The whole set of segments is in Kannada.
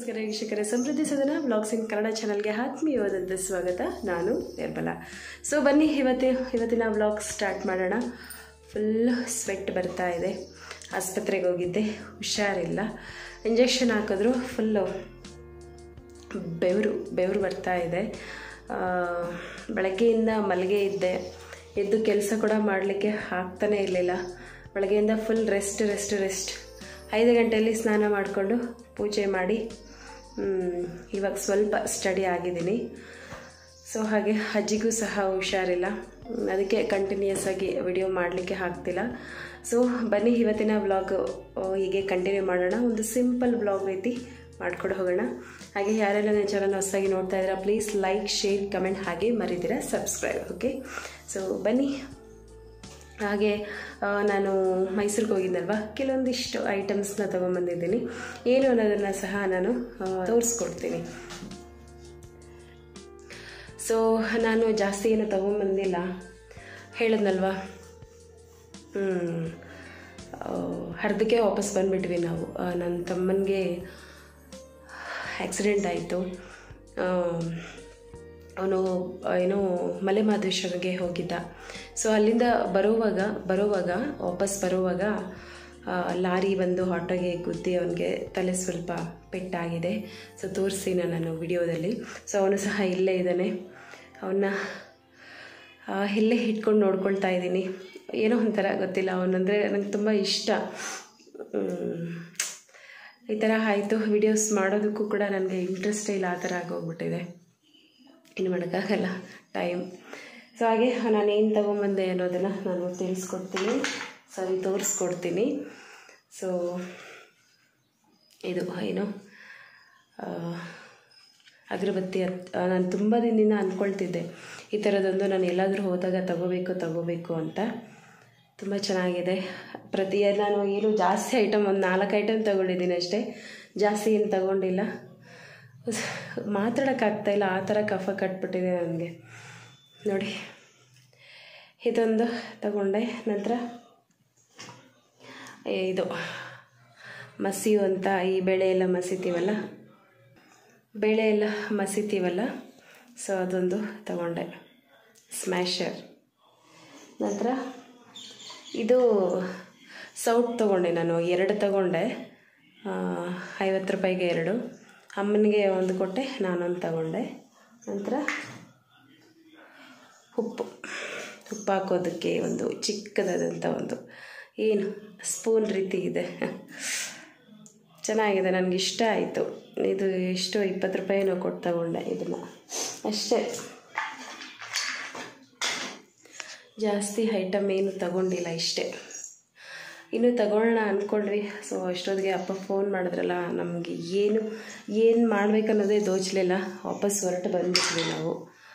ನಮಸ್ಕಾರ ವೀಕ್ಷಕರೇ, ಸಮೃದ್ಧಿ ಸದನ ವ್ಲಾಗ್ಸ್ ಇನ್ ಕನ್ನಡ ಚಾನಲ್ಗೆ ಆತ್ಮೀಯವಾದಂಥ ಸ್ವಾಗತ. ನಾನು ನಿರ್ಮಲಾ. ಸೊ ಬನ್ನಿ ಇವತ್ತಿನ ವ್ಲಾಗ್ ಸ್ಟಾರ್ಟ್ ಮಾಡೋಣ. ಫುಲ್ ಸ್ವೆಟ್ ಬರ್ತಾ ಇದೆ. ಆಸ್ಪತ್ರೆಗೆ ಹೋಗಿದ್ದೆ, ಹುಷಾರಿಲ್ಲ. ಇಂಜೆಕ್ಷನ್ ಹಾಕಿದ್ರು ಫುಲ್ಲು ಬೆವರು ಬರ್ತಾ ಇದೆ. ಬೆಳಗ್ಗೆಯಿಂದ ಮಲಗೆ ಇದ್ದೆ, ಎದ್ದು ಕೆಲಸ ಕೂಡ ಮಾಡಲಿಕ್ಕೆ ಆಗ್ತಾನೇ ಇರಲಿಲ್ಲ. ಬೆಳಗ್ಗೆಯಿಂದ ಫುಲ್ ರೆಸ್ಟ್ 5 ಗಂಟೆಯಲ್ಲಿ ಸ್ನಾನ ಮಾಡಿಕೊಂಡು ಪೂಜೆ ಮಾಡಿ ಇವಾಗ ಸ್ವಲ್ಪ ಸ್ಟಡಿ ಆಗಿದ್ದೀನಿ. ಸೊ ಹಾಗೆ ಅಜ್ಜಿಗೂ ಸಹ ಹುಷಾರಿಲ್ಲ, ಅದಕ್ಕೆ ಕಂಟಿನ್ಯೂಸ್ ಆಗಿ ವಿಡಿಯೋ ಮಾಡಲಿಕ್ಕೆ ಆಗ್ತಿಲ್ಲ. ಸೊ ಬನ್ನಿ ಇವತ್ತಿನ ವ್ಲಾಗ್ ಹೀಗೆ ಕಂಟಿನ್ಯೂ ಮಾಡೋಣ. ಒಂದು ಸಿಂಪಲ್ ವ್ಲಾಗ್ ರೀತಿ ಮಾಡ್ಕೊಂಡು ಹೋಗೋಣ. ಹಾಗೆ ಯಾರೆಲ್ಲ ನನ್ನ ಚಾನಲ್ ಹೊಸದಾಗಿ ನೋಡ್ತಾ ಇದ್ದೀರಾ ಪ್ಲೀಸ್ ಲೈಕ್, ಶೇರ್, ಕಮೆಂಟ್, ಹಾಗೆ ಮರಿದಿರಾ ಸಬ್ಸ್ಕ್ರೈಬ್. ಓಕೆ, ಸೊ ಬನ್ನಿ. ಹಾಗೆ ನಾನು ಮೈಸೂರಿಗೆ ಹೋಗಿದ್ದಲ್ವ, ಕೆಲವೊಂದಿಷ್ಟು ಐಟಮ್ಸ್ನ ತೊಗೊಂಬಂದಿದ್ದೀನಿ. ಏನು ಅನ್ನೋದನ್ನು ಸಹ ನಾನು ತೋರಿಸ್ಕೊಡ್ತೀನಿ. ಸೊ ನಾನು ಜಾಸ್ತಿ ಏನು ತೊಗೊಂಬಂದಿಲ್ಲ, ಹೇಳಿದ್ನಲ್ವ, ಅರ್ಧಕ್ಕೆ ವಾಪಸ್ ಬಂದುಬಿಟ್ವಿ ನಾವು. ನನ್ನ ತಮ್ಮನಿಗೆ ಆಕ್ಸಿಡೆಂಟ್ ಆಯಿತು. ಅವನು ಏನೋ ಮಲೆ ಮಹದೇಶ್ವರಗೆ ಹೋಗಿದ್ದ. ಸೊ ಅಲ್ಲಿಂದ ಬರುವಾಗ ವಾಪಸ್ ಬರುವಾಗ ಲಾರಿ ಬಂದು ಆಟೋಗೆ ಗುದ್ದಿ ಅವನಿಗೆ ತಲೆ ಸ್ವಲ್ಪ ಪೆಟ್ಟಾಗಿದೆ. ಸೊ ತೋರಿಸ್ತೀನಿ ನಾನು ವಿಡಿಯೋದಲ್ಲಿ. ಸೊ ಅವನು ಸಹ ಇಲ್ಲೇ ಇದ್ದಾನೆ. ಅವನ್ನ ಇಲ್ಲೇ ಇಟ್ಕೊಂಡು ನೋಡ್ಕೊಳ್ತಾ ಇದ್ದೀನಿ. ಏನೋ ಒಂಥರ ಗೊತ್ತಿಲ್ಲ, ಅವನಂದರೆ ನನಗೆ ತುಂಬ ಇಷ್ಟ. ಈ ಥರ ಆಯಿತು. ವಿಡಿಯೋಸ್ ಮಾಡೋದಕ್ಕೂ ಕೂಡ ನನಗೆ ಇಂಟ್ರೆಸ್ಟೇ ಇಲ್ಲ, ಆ ಥರ ಆಗೋಗ್ಬಿಟ್ಟಿದೆ. ಇನ್ನು ಮಾಡೋಕ್ಕಾಗಲ್ಲ, ಟೈಮ್. ಸೊ ಹಾಗೆ ನಾನೇನು ತೊಗೊಂಬಂದೆ ಅನ್ನೋದನ್ನು ನಾನು ತೋರಿಸ್ಕೊಡ್ತೀನಿ. ಸೊ ಇದು ಏನು ಅಗರಬತ್ತಿ. ನಾನು ತುಂಬ ದಿನದಿಂದ ಅಂದ್ಕೊಳ್ತಿದ್ದೆ ಈ ಥರದೊಂದು ನಾನು ಎಲ್ಲಾದರೂ ಹೋದಾಗ ತಗೋಬೇಕು ಅಂತ. ತುಂಬ ಚೆನ್ನಾಗಿದೆ. ನಾನು ಏನು ಜಾಸ್ತಿ ಐಟಮ್, ಒಂದು 4 ಐಟಮ್ ತೊಗೊಂಡಿದ್ದೀನಿ ಅಷ್ಟೇ, ಜಾಸ್ತಿ ಏನು ತಗೊಂಡಿಲ್ಲ. ಮಾತಾಡೋಕ್ಕಾಗ್ತಾಯಿಲ್ಲ, ಆ ಥರ ಕಫ ಕಟ್ಬಿಟ್ಟಿದೆ ನನಗೆ. ನೋಡಿ, ಇದೊಂದು ತಗೊಂಡೆ. ನಂತರ ಇದು ಮಸಿಯು ಅಂತ, ಈ ಬೇಳೆ ಎಲ್ಲ ಮಸಿತೀವಲ್ಲ, ಸೊ ಅದೊಂದು ತಗೊಂಡೆ, ಸ್ಮ್ಯಾಶರ್. ನಂತರ ಇದು ಸೌಟ್ ತೊಗೊಂಡೆ ನಾನು, 2 ತೊಗೊಂಡೆ, 50 ರೂಪಾಯಿಗೆ 2. ಅಮ್ಮನಿಗೆ 1 ಕೊಟ್ಟೆ, ನಾನೊಂದು ತಗೊಂಡೆ. ನಂತರ ಉಪ್ಪು ಹಾಕೋದಕ್ಕೆ ಒಂದು ಚಿಕ್ಕದಾದಂಥ ಒಂದು ಏನು ಸ್ಪೂನ್ ರೀತಿ ಇದೆ, ಚೆನ್ನಾಗಿದೆ, ನನಗೆ ಇಷ್ಟ ಆಯಿತು. ಇದು ಎಷ್ಟು 20 ರೂಪಾಯಿನೋ ಕೊಟ್ಟು ತಗೊಂಡೆ ಇದನ್ನು ಅಷ್ಟೇ. ಜಾಸ್ತಿ ಐಟಮ್ ಏನು ತಗೊಂಡಿಲ್ಲ, ಇಷ್ಟೇ. ಇನ್ನೂ ತಗೊಳ್ಳೋಣ ಅಂದ್ಕೊಂಡ್ವಿ. ಸೊ ಅಷ್ಟೊತ್ತಿಗೆ ಅಪ್ಪ ಫೋನ್ ಮಾಡಿದ್ರಲ್ಲ, ನಮಗೆ ಏನು ಮಾಡಬೇಕನ್ನೋದೇ ದೋಚಲಿಲ್ಲ. ವಾಪಸ್ ಹೊರಟು ಬಂದ್ಬಿಟ್ವಿ ನಾವು.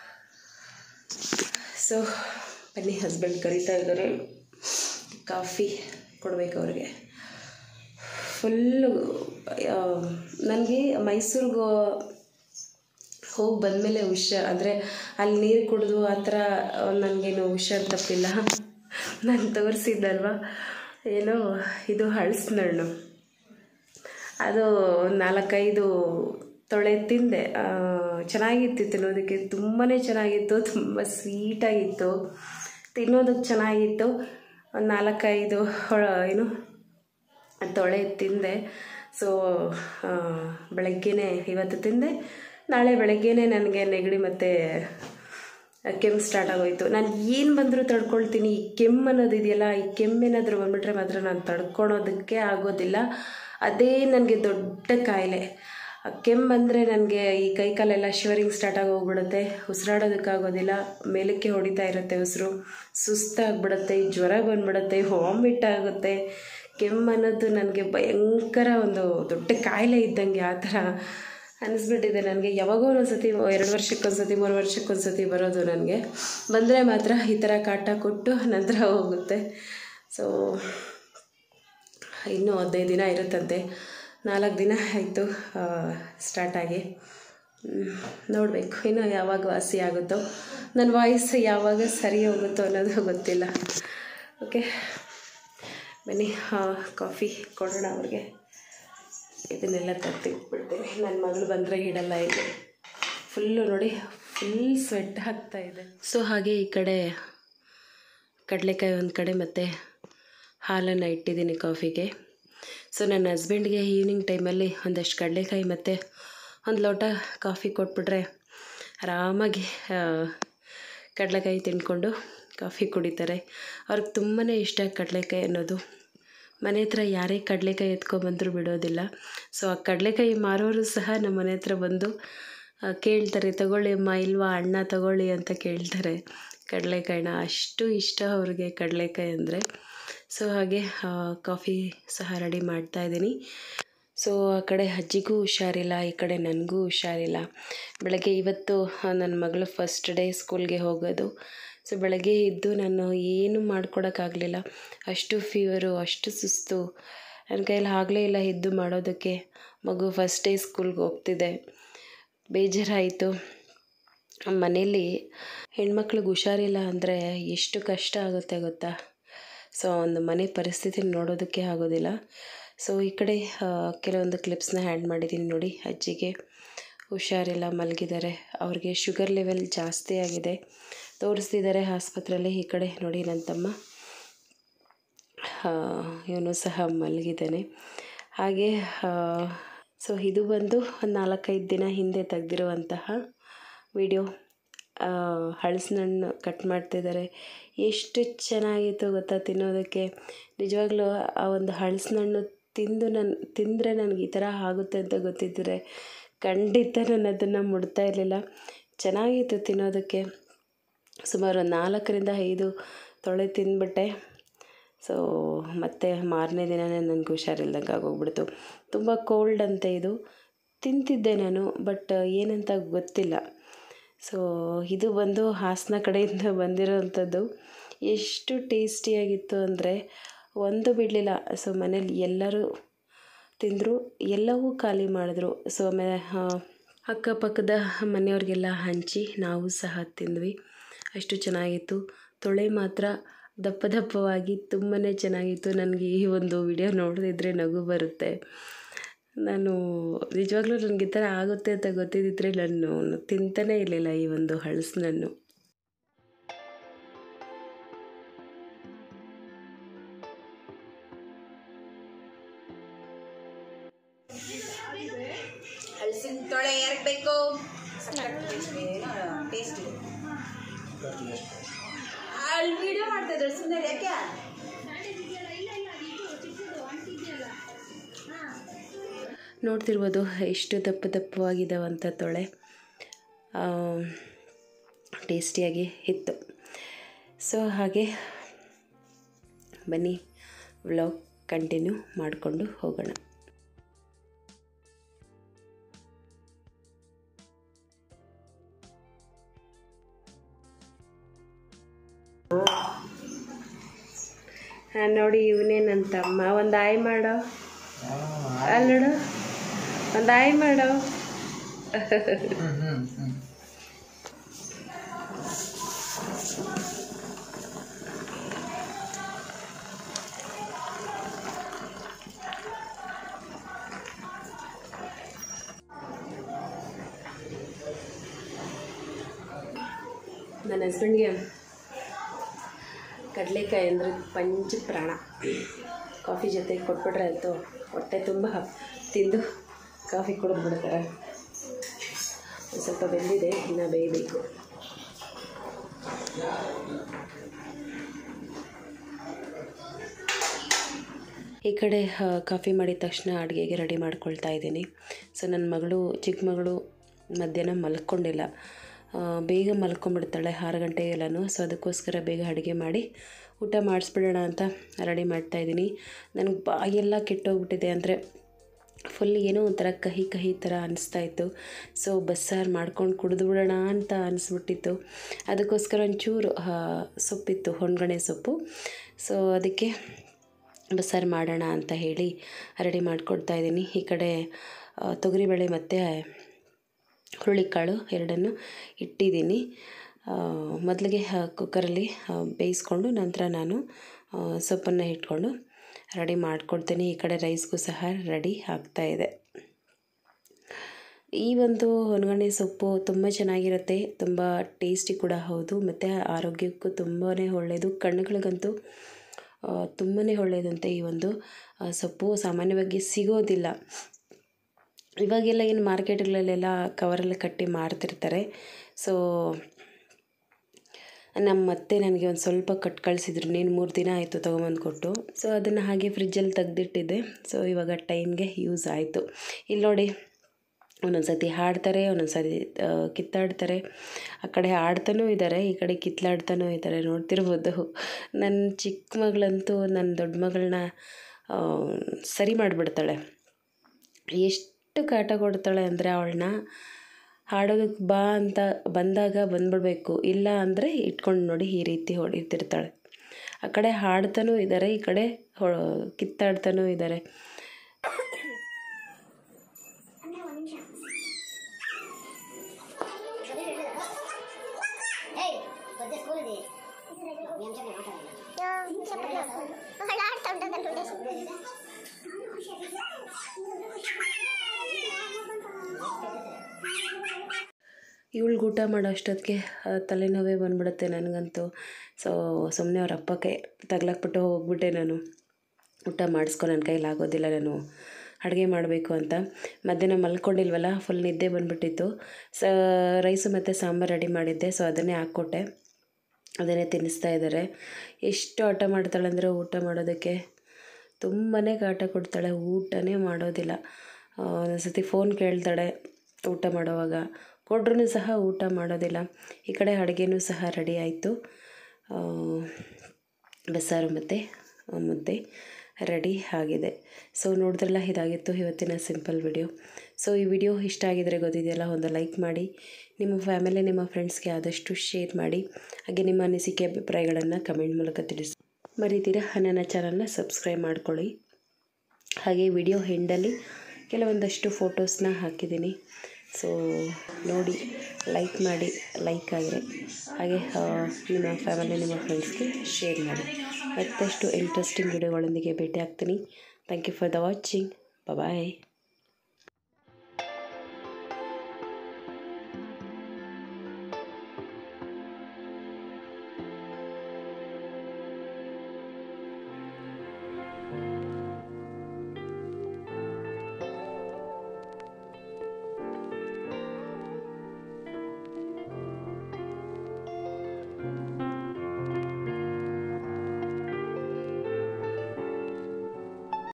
ಸೊ ಬನ್ನಿ, ಹಸ್ಬೆಂಡ್ ಕರೀತಾ ಇದ್ದಾರೆ, ಕಾಫಿ ಕೊಡಬೇಕು ಅವ್ರಿಗೆ. ಫುಲ್ಲು ನನಗೆ ಮೈಸೂರಿಗೆ ಹೋಗಿ ಬಂದಮೇಲೆ ಅಂದರೆ ಅಲ್ಲಿ ನೀರು ಕುಡಿದು ಆ ಥರ ನನಗೇನು ಹುಷಾರು ತಪ್ಪಿಲ್ಲ. ನಾನು ತೋರಿಸಿದ್ದಲ್ವ, ಏನೋ ಇದು ಹಳಸಿನಣ್ಣು, ಅದು 4-5 ತೊಳೆ ತಿಂದೆ. ಚೆನ್ನಾಗಿತ್ತು ತಿನ್ನೋದಕ್ಕೆ, ತುಂಬಾ ಚೆನ್ನಾಗಿತ್ತು, ತುಂಬ ಸ್ವೀಟಾಗಿತ್ತು, ತಿನ್ನೋದಕ್ಕೆ ಚೆನ್ನಾಗಿತ್ತು. ಒಂದು 4-5 ಏನು ತೊಳೆ ತಿಂದೆ. ಸೊ ಬೆಳಗ್ಗೆನೇ ಇವತ್ತು ತಿಂದೆ. ನಾಳೆ ಬೆಳಗ್ಗೆನೇ ನನಗೆ ನೆಗಡಿ ಮತ್ತು ಕೆಮ್ಮು ಸ್ಟಾರ್ಟ್ ಆಗೋಯಿತು. ನಾನು ಏನು ಬಂದರೂ ತಡ್ಕೊಳ್ತೀನಿ. ಈ ಕೆಮ್ಮು ಅನ್ನೋದಿದೆಯಲ್ಲ, ಈ ಕೆಮ್ಮೇನಾದರೂ ಬಂದುಬಿಟ್ರೆ ಮಾತ್ರ ನಾನು ತಡ್ಕೊಳೋದಕ್ಕೆ ಆಗೋದಿಲ್ಲ. ಅದೇ ನನಗೆ ದೊಡ್ಡ ಕಾಯಿಲೆ. ಕೆಮ್ಮು ಬಂದರೆ ನನಗೆ ಈ ಕೈಕಾಲೆಲ್ಲ ಶಿವರಿಂಗ್ ಸ್ಟಾರ್ಟ್ ಆಗೋಗ್ಬಿಡುತ್ತೆ, ಉಸಿರಾಡೋದಕ್ಕಾಗೋದಿಲ್ಲ, ಮೇಲಕ್ಕೆ ಹೊಡಿತಾ ಇರುತ್ತೆ ಉಸಿರು, ಸುಸ್ತಾಗ್ಬಿಡುತ್ತೆ, ಜ್ವರ ಬಂದುಬಿಡುತ್ತೆ, ವಾಮಿಟ್ ಆಗುತ್ತೆ. ಕೆಮ್ಮು ಅನ್ನೋದು ನನಗೆ ಭಯಂಕರ ಒಂದು ದೊಡ್ಡ ಕಾಯಿಲೆ ಇದ್ದಂಗೆ ಆ ಥರ ಅನ್ನಿಸ್ಬಿಟ್ಟಿದೆ ನನಗೆ. ಯಾವಾಗೋ ಒಂದೊಂದ್ಸತಿ 2 ವರ್ಷಕ್ಕೊಂದ್ಸತಿ 3 ವರ್ಷಕ್ಕೊಂದ್ಸತಿ ಬರೋದು ನನಗೆ. ಬಂದರೆ ಮಾತ್ರ ಈ ಥರ ಕಾಟ ಕೊಟ್ಟು ನಂತರ ಹೋಗುತ್ತೆ. ಸೊ ಇನ್ನೂ 15 ದಿನ ಇರುತ್ತಂತೆ. 4 ದಿನ ಆಯಿತು ಸ್ಟಾರ್ಟ್ ಆಗಿ. ನೋಡಬೇಕು ಇನ್ನು ಯಾವಾಗ ವಾಸಿ ಆಗುತ್ತೋ, ನನ್ನ ವಾಯ್ಸ್ ಯಾವಾಗ ಸರಿ ಹೋಗುತ್ತೋ ಅನ್ನೋದು ಗೊತ್ತಿಲ್ಲ. ಓಕೆ ಬನ್ನಿ, ಕಾಫಿ ಕೊಡೋಣ ಅವ್ರಿಗೆ. ಇದನ್ನೆಲ್ಲ ತತ್ತಿಟ್ಬಿಡ್ತೀನಿ. ನನ್ನ ಮಗಳು ಬಂದರೆ ಇಡಲ್ಲ ಇಲ್ಲಿ. ಫುಲ್ಲು ನೋಡಿ, ಫುಲ್ ಸ್ವೆಟ್ ಆಗ್ತಾಯಿದೆ. ಸೊ ಹಾಗೆ ಈ ಕಡೆ ಕಡಲೆಕಾಯಿ ಒಂದು ಕಡೆ ಮತ್ತು ಹಾಲನ್ನು ಇಟ್ಟಿದ್ದೀನಿ ಕಾಫಿಗೆ. ಸೊ ನನ್ನ ಹಸ್ಬೆಂಡ್ಗೆ ಈವ್ನಿಂಗ್ ಟೈಮಲ್ಲಿ ಒಂದಷ್ಟು ಕಡಲೆಕಾಯಿ ಮತ್ತು ಒಂದು ಲೋಟ ಕಾಫಿ ಕೊಟ್ಬಿಟ್ರೆ ಆರಾಮಾಗಿ ಕಡಲೆಕಾಯಿ ತಿಂದ್ಕೊಂಡು ಕಾಫಿ ಕುಡಿತಾರೆ. ಅವ್ರಿಗೆ ತುಂಬಾ ಇಷ್ಟ ಕಡಲೆಕಾಯಿ ಅನ್ನೋದು. ಮನೆ ಹತ್ರ ಯಾರೇ ಕಡಲೆಕಾಯಿ ಎತ್ಕೊಬಂದರೂ ಬಿಡೋದಿಲ್ಲ. ಸೊ ಆ ಕಡಲೆಕಾಯಿ ಮಾರೋರು ಸಹ ನಮ್ಮ ಮನೆ ಹತ್ರ ಬಂದು ಕೇಳ್ತಾರೆ, ತಗೊಳ್ಳಿ ಅಮ್ಮ, ಇಲ್ವಾ ಅಣ್ಣ ತಗೊಳ್ಳಿ ಅಂತ ಕೇಳ್ತಾರೆ ಕಡಲೆಕಾಯಿನ. ಅಷ್ಟು ಇಷ್ಟ ಅವ್ರಿಗೆ ಕಡಲೆಕಾಯಿ ಅಂದರೆ. ಸೊ ಹಾಗೆ ಕಾಫಿ ಸಹ ರೆಡಿ ಮಾಡ್ತಾಯಿದ್ದೀನಿ. ಸೊ ಆ ಕಡೆ ಅಜ್ಜಿಗೂ ಹುಷಾರಿಲ್ಲ, ಈ ಕಡೆ ನನಗೂ ಹುಷಾರಿಲ್ಲ. ಬೆಳಗ್ಗೆ ಇವತ್ತು ನನ್ನ ಮಗಳು ಫಸ್ಟ್ ಡೇ ಸ್ಕೂಲ್ಗೆ ಹೋಗೋದು. ಸೊ ಬೆಳಗ್ಗೆ ಇದ್ದು ನಾನು ಏನೂ ಮಾಡ್ಕೊಡೋಕ್ಕಾಗಲಿಲ್ಲ. ಅಷ್ಟು ಫೀವರು, ಅಷ್ಟು ಸುಸ್ತು, ನನ್ನ ಕೈಯಲ್ಲಿ ಆಗಲೇ ಇಲ್ಲ ಎದ್ದು ಮಾಡೋದಕ್ಕೆ. ಮಗು ಫಸ್ಟ್ ಡೇ ಸ್ಕೂಲ್ಗೆ ಹೋಗ್ತಿದೆ. ಬೇಜಾರಾಯಿತು. ಮನೇಲಿ ಹೆಣ್ಮಕ್ಳಿಗೆ ಹುಷಾರಿಲ್ಲ ಅಂದರೆ ಎಷ್ಟು ಕಷ್ಟ ಆಗುತ್ತೆ ಗೊತ್ತಾ. ಸೊ ಒಂದು ಮನೆ ಪರಿಸ್ಥಿತಿ ನೋಡೋದಕ್ಕೆ ಆಗೋದಿಲ್ಲ. ಸೊ ಈ ಕಡೆ ಕೆಲವೊಂದು ಕ್ಲಿಪ್ಸ್ನ ಆ್ಯಡ್ ಮಾಡಿದ್ದೀನಿ ನೋಡಿ. ಅಜ್ಜಿಗೆ ಹುಷಾರಿಲ್ಲ, ಮಲಗಿದ್ದಾರೆ. ಅವ್ರಿಗೆ ಶುಗರ್ ಲೆವೆಲ್ ಜಾಸ್ತಿ ಆಗಿದೆ, ತೋರಿಸ್ತಿದ್ದಾರೆ ಆಸ್ಪತ್ರೆಯಲ್ಲಿ. ಈ ಕಡೆ ನೋಡಿ ನನ್ನ ತಮ್ಮ, ಇವನು ಸಹ ಮಲಗಿದ್ದಾನೆ. ಹಾಗೆ ಸೊ ಇದು ಬಂದು ಒಂದು 4-5 ದಿನ ಹಿಂದೆ ತೆಗೆದಿರುವಂತಹ ವಿಡಿಯೋ. ಹಲಸಿನ ಹಣ್ಣು ಕಟ್ ಮಾಡ್ತಿದ್ದಾರೆ. ಎಷ್ಟು ಚೆನ್ನಾಗಿತ್ತು ಗೊತ್ತಾ ತಿನ್ನೋದಕ್ಕೆ. ನಿಜವಾಗ್ಲೂ ಆ ಒಂದು ಹಲಸಿನ ಹಣ್ಣು ತಿಂದರೆ ನನಗೆ ಈ ಥರ ಆಗುತ್ತೆ ಅಂತ ಗೊತ್ತಿದ್ದರೆ ಖಂಡಿತ ನಾನು ಅದನ್ನು ಮುಡ್ತಾ ಇರಲಿಲ್ಲ. ಚೆನ್ನಾಗಿತ್ತು ತಿನ್ನೋದಕ್ಕೆ. ಸುಮಾರು 4-5 ತೊಳೆ ತಿಂದ್ಬಿಟ್ಟೆ. ಸೊ ಮತ್ತು ಮಾರನೇ ದಿನವೇ ನನಗೆ ಹುಷಾರಿಲ್ದಂಗೆ ಆಗೋಗ್ಬಿಡ್ತು. ತುಂಬ ಕೋಲ್ಡ್ ಅಂತೆ ಇದು. ತಿಂತಿದ್ದೆ ನಾನು, ಬಟ್ ಏನಂತ ಗೊತ್ತಿಲ್ಲ. ಸೊ ಇದು ಬಂದು ಹಾಸನ ಕಡೆಯಿಂದ ಬಂದಿರೋವಂಥದ್ದು. ಎಷ್ಟು ಟೇಸ್ಟಿಯಾಗಿತ್ತು ಅಂದರೆ ಒಂದು ಬಿಡಲಿಲ್ಲ. ಸೊ ಮನೇಲಿ ಎಲ್ಲರೂ ತಿಂದರು, ಎಲ್ಲವೂ ಖಾಲಿ ಮಾಡಿದ್ರು. ಸೊ ಆಮೇಲೆ ಅಕ್ಕಪಕ್ಕದ ಮನೆಯವ್ರಿಗೆಲ್ಲ ಹಂಚಿ ನಾವು ಸಹ ತಿಂದ್ವಿ. ಅಷ್ಟು ಚೆನ್ನಾಗಿತ್ತು. ತೊಳೆ ಮಾತ್ರ ದಪ್ಪ ದಪ್ಪವಾಗಿ ತುಂಬಾ ಚೆನ್ನಾಗಿತ್ತು. ನನಗೆ ಈ ಒಂದು ವಿಡಿಯೋ ನೋಡಿದ್ರೆ ನಗು ಬರುತ್ತೆ. ನಾನು ನಿಜವಾಗ್ಲೂ ನನಗೆ ಈ ಥರ ಆಗುತ್ತೆ ಅಂತ ಗೊತ್ತಿದ್ದಿದ್ರೆ ನಾನು ತಿಂತಾನೇ ಇರಲಿಲ್ಲ ಈ ಒಂದು ಹಲಸಿನ ಹಣ್ಣು. ಹಲಸಿನ ತೊಳೆ ಯಾರಿಗೆ ಬೇಕು? ಟೇಸ್ಟ್ ಅಲ್ಲಿ ವಿಡಿಯೋ ಮಾಡ್ತಾ ಇದ್ದಾರೆ ಸುಮ್ಮನೆ ಯಾಕೆ? ನೋಡ್ತಿರ್ಬೋದು ಎಷ್ಟು ದಪ್ಪ ದಪ್ಪವಾಗಿದ್ದಾವಂಥ ತೊಳೆ. ಟೇಸ್ಟಿಯಾಗಿ ಇತ್ತು. ಸೊ ಹಾಗೆ ಬನ್ನಿ ವ್ಲಾಗ್ ಕಂಟಿನ್ಯೂ ಮಾಡಿಕೊಂಡು ಹೋಗೋಣ. ನೋಡಿ ಇವನೇ ನನ್ನ ತಮ್ಮ. ಒಂದು ಆಯ್ ಮಾಡೋ, ಅಲ್ಲಿ ನೋಡು, ಒಂದು ಆಯ್ ಮಾಡೋ. ನನ್ನ ಹಸ್ಬೆಂಡ್ಗೆ ಕಡಲೆಕಾಯಿ ಅಂದರೆ ಪಂಚ ಪ್ರಾಣ. ಕಾಫಿ ಜೊತೆಗೆ ಕೊಟ್ಬಿಟ್ರೆ ಆಯಿತು, ಹೊಟ್ಟೆ ತುಂಬ ತಿಂದು ಕಾಫಿ ಕುಡಿದು ಬಿಡ್ತಾರೆ. ಒಂದು ಸ್ವಲ್ಪ ಬೆಂದಿದೆ, ಇನ್ನು ಬೇಯಬೇಕು. ಈ ಕಡೆ ಕಾಫಿ ಮಾಡಿದ ತಕ್ಷಣ ಅಡುಗೆಗೆ ರೆಡಿ ಮಾಡ್ಕೊಳ್ತಾ ಇದ್ದೀನಿ. ಸೊ ನನ್ನ ಮಗಳು, ಚಿಕ್ಕ ಮಗಳು ಮಧ್ಯಾಹ್ನ ಮಲ್ಕೊಂಡಿಲ್ಲ, ಬೇಗ ಮಲ್ಕೊಂಡ್ಬಿಡ್ತಾಳೆ 6 ಗಂಟೆಗೆಲ್ಲನೂ. ಸೊ ಅದಕ್ಕೋಸ್ಕರ ಬೇಗ ಅಡುಗೆ ಮಾಡಿ ಊಟ ಮಾಡಿಸ್ಬಿಡೋಣ ಅಂತ ರೆಡಿ ಮಾಡ್ತಾಯಿದ್ದೀನಿ. ನನಗೆ ಬಾಯೆಲ್ಲ ಕೆಟ್ಟೋಗ್ಬಿಟ್ಟಿದೆ, ಅಂದರೆ ಫುಲ್ ಏನೋ ಒಂಥರ ಕಹಿ ಕಹಿ ಥರ ಅನಿಸ್ತಾಯಿತ್ತು. ಸೊ ಬಸ್ಸಾರು ಮಾಡ್ಕೊಂಡು ಕುಡಿದು ಬಿಡೋಣ ಅಂತ ಅನಿಸ್ಬಿಟ್ಟಿತ್ತು. ಅದಕ್ಕೋಸ್ಕರ ಒಂಚೂರು ಸೊಪ್ಪಿತ್ತು, ಹೊಂಗಣೆ ಸೊಪ್ಪು. ಸೊ ಅದಕ್ಕೆ ಬಸ್ಸಾರು ಮಾಡೋಣ ಅಂತ ಹೇಳಿ ರೆಡಿ ಮಾಡಿಕೊಡ್ತಾಯಿದ್ದೀನಿ. ಈ ಕಡೆ ತೊಗರಿಬೇಳೆ ಮತ್ತು ಹುರುಳಿಕಾಳು ಎರಡನ್ನು ಇಟ್ಟಿದ್ದೀನಿ. ಮೊದಲಿಗೆ ಕುಕ್ಕರಲ್ಲಿ ಬೇಯಿಸ್ಕೊಂಡು ನಂತರ ನಾನು ಸೊಪ್ಪನ್ನು ಇಟ್ಕೊಂಡು ರೆಡಿ ಮಾಡಿಕೊಡ್ತೀನಿ. ಈ ಕಡೆ ರೈಸ್ಗೂ ಸಹ ರೆಡಿ ಆಗ್ತಾಯಿದೆ. ಈ ಒಂದು ಹೊನ್ಗಣೆ ಸೊಪ್ಪು ತುಂಬ ಚೆನ್ನಾಗಿರುತ್ತೆ, ತುಂಬ ಟೇಸ್ಟಿ ಕೂಡ ಹೌದು, ಮತ್ತು ಆರೋಗ್ಯಕ್ಕೂ ತುಂಬಾ ಒಳ್ಳೆಯದು, ಕಣ್ಣುಗಳಿಗಂತೂ ತುಂಬಾ ಒಳ್ಳೆಯದಂತೆ ಈ ಒಂದು ಸೊಪ್ಪು. ಸಾಮಾನ್ಯವಾಗಿ ಸಿಗೋದಿಲ್ಲ, ಇವಾಗೆಲ್ಲ ಏನು ಮಾರ್ಕೆಟ್ಗಳಲ್ಲೆಲ್ಲ ಕವರಲ್ಲಿ ಕಟ್ಟಿ ಮಾರ್ತಿರ್ತಾರೆ. ಸೊ ನಮ್ಮ ಅತ್ತೆ ನನಗೆ ಒಂದು ಸ್ವಲ್ಪ ಕಟ್ ಕಳಿಸಿದ್ರು, ನೀನು 3 ದಿನ ಆಯಿತು ತೊಗೊಂಬಂದು ಕೊಟ್ಟು. ಸೊ ಅದನ್ನು ಹಾಗೆ ಫ್ರಿಜ್ಜಲ್ಲಿ ತೆಗೆದಿಟ್ಟಿದ್ದೆ. ಸೊ ಇವಾಗ ಟೈಮ್ಗೆ ಯೂಸ್ ಆಯಿತು. ಇಲ್ಲಿ ನೋಡಿ, ಒಂದೊಂದು ಸತಿ ಹಾಡ್ತಾರೆ, ಒಂದೊಂದು ಸತಿ ಕಿತ್ತಾಡ್ತಾರೆ. ಆ ಕಡೆ ಹಾಡ್ತಾನೂ ಇದ್ದಾರೆ, ಈ ಕಡೆ ಕಿತ್ಲಾಡ್ತಾನೂ ಇದ್ದಾರೆ, ನೋಡ್ತಿರ್ಬೋದು. ನನ್ನ ಚಿಕ್ಕ ಮಗಳಂತೂ ನನ್ನ ದೊಡ್ಡ ಮಗಳನ್ನ ಸರಿ ಮಾಡಿಬಿಡ್ತಾಳೆ. ಎಷ್ಟು ಕಾಟ ಕೊಡ್ತಾಳೆ ಅಂದರೆ, ಅವಳನ್ನ ಹಾಡೋದಕ್ಕೆ ಬಾ ಅಂತ ಬಂದಾಗ ಬಂದ್ಬಿಡ್ಬೇಕು, ಇಲ್ಲ ಅಂದರೆ ಇಟ್ಕೊಂಡು ನೋಡಿ ಈ ರೀತಿ ಹೊಡಿತಿರ್ತಾಳೆ. ಆ ಕಡೆ ಹಾಡ್ತಾನೂ ಇದ್ದಾರೆ, ಈ ಕಡೆ ಕಿತ್ತಾಡ್ತಾನೂ ಇದ್ದಾರೆ. ಇವಳಿಗೆ ಊಟ ಮಾಡೋ ಅಷ್ಟೊತ್ತಿಗೆ ತಲೆನೋವೇ ಬಂದ್ಬಿಡುತ್ತೆ ನನಗಂತೂ. ಸೊ ಸುಮ್ಮನೆ ಅವ್ರ ಅಪ್ಪಕ್ಕೆ ತಗ್ಲಾಕ್ಬಿಟ್ಟು ಹೋಗ್ಬಿಟ್ಟೆ ನಾನು. ಊಟ ಮಾಡಿಸ್ಕೊ, ನನ್ನ ಕೈಲಿ ಆಗೋದಿಲ್ಲ, ನಾನು ಅಡುಗೆ ಮಾಡಬೇಕು ಅಂತ. ಮಧ್ಯಾಹ್ನ ಮಲ್ಕೊಂಡಿಲ್ವಲ್ಲ, ಫುಲ್ ನಿದ್ದೆ ಬಂದುಬಿಟ್ಟಿತ್ತು. ರೈಸು ಮತ್ತು ಸಾಂಬಾರು ರೆಡಿ ಮಾಡಿದ್ದೆ, ಸೊ ಅದನ್ನೇ ಹಾಕ್ಕೊಟ್ಟೆ, ಅದನ್ನೇ ತಿನ್ನಿಸ್ತಾ ಇದ್ದಾರೆ. ಎಷ್ಟು ಹಠ ಮಾಡ್ತಾಳೆ ಅಂದರೆ ಊಟ ಮಾಡೋದಕ್ಕೆ ತುಂಬಾ ಕಾಟ ಕೊಡ್ತಾಳೆ, ಊಟನೇ ಮಾಡೋದಿಲ್ಲ. ಒಂದೊಂದು ಸತಿ ಫೋನ್ ಕೇಳ್ತಾಳೆ ಊಟ ಮಾಡೋವಾಗ, ಕೊಡ್ರೂ ಸಹ ಊಟ ಮಾಡೋದಿಲ್ಲ. ಈ ಕಡೆ ಅಡುಗೆನೂ ಸಹ ರೆಡಿ ಆಯಿತು, ಬಸ್ಸಾರು ಮತ್ತು ಮುದ್ದೆ ರೆಡಿ ಆಗಿದೆ. ಸೊ ನೋಡಿದ್ರಲ್ಲ, ಇದಾಗಿತ್ತು ಇವತ್ತಿನ ಸಿಂಪಲ್ ವಿಡಿಯೋ. ಸೊ ಈ ವಿಡಿಯೋ ಇಷ್ಟ ಆಗಿದರೆ ಗೊತ್ತಿದೆಯಲ್ಲ, ಒಂದು ಲೈಕ್ ಮಾಡಿ, ನಿಮ್ಮ ಫ್ಯಾಮಿಲಿ, ನಿಮ್ಮ ಫ್ರೆಂಡ್ಸ್ಗೆ ಆದಷ್ಟು ಶೇರ್ ಮಾಡಿ, ಹಾಗೆ ನಿಮ್ಮ ಅನಿಸಿಕೆ ಅಭಿಪ್ರಾಯಗಳನ್ನು ಕಮೆಂಟ್ ಮೂಲಕ ತಿಳಿಸಿ. ಮರಿತೀರಾ ನನ್ನ ಚಾನಲ್ನ ಸಬ್ಸ್ಕ್ರೈಬ್ ಮಾಡ್ಕೊಳ್ಳಿ. ಹಾಗೆ ವಿಡಿಯೋ ಎಂಡಲ್ಲಿ ಕೆಲವೊಂದಷ್ಟು ಫೋಟೋಸ್ನ ಹಾಕಿದ್ದೀನಿ, ಸೊ ನೋಡಿ, ಲೈಕ್ ಮಾಡಿ, ಲೈಕ್ ಆದರೆ ಹಾಗೆ ನಿಮ್ಮ ಫ್ಯಾಮಿಲಿ, ನಿಮ್ಮ ಫ್ರೆಂಡ್ಸ್ಗೆ ಶೇರ್ ಮಾಡಿ. ಮತ್ತಷ್ಟು ಇಂಟ್ರೆಸ್ಟಿಂಗ್ ವಿಡಿಯೋಗಳೊಂದಿಗೆ ಭೇಟಿ ಆಗ್ತೀನಿ. Thank you for the watching. Bye.